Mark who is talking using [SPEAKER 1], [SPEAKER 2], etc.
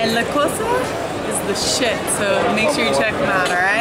[SPEAKER 1] And La Cosa is the shit, so make sure you check them out, alright?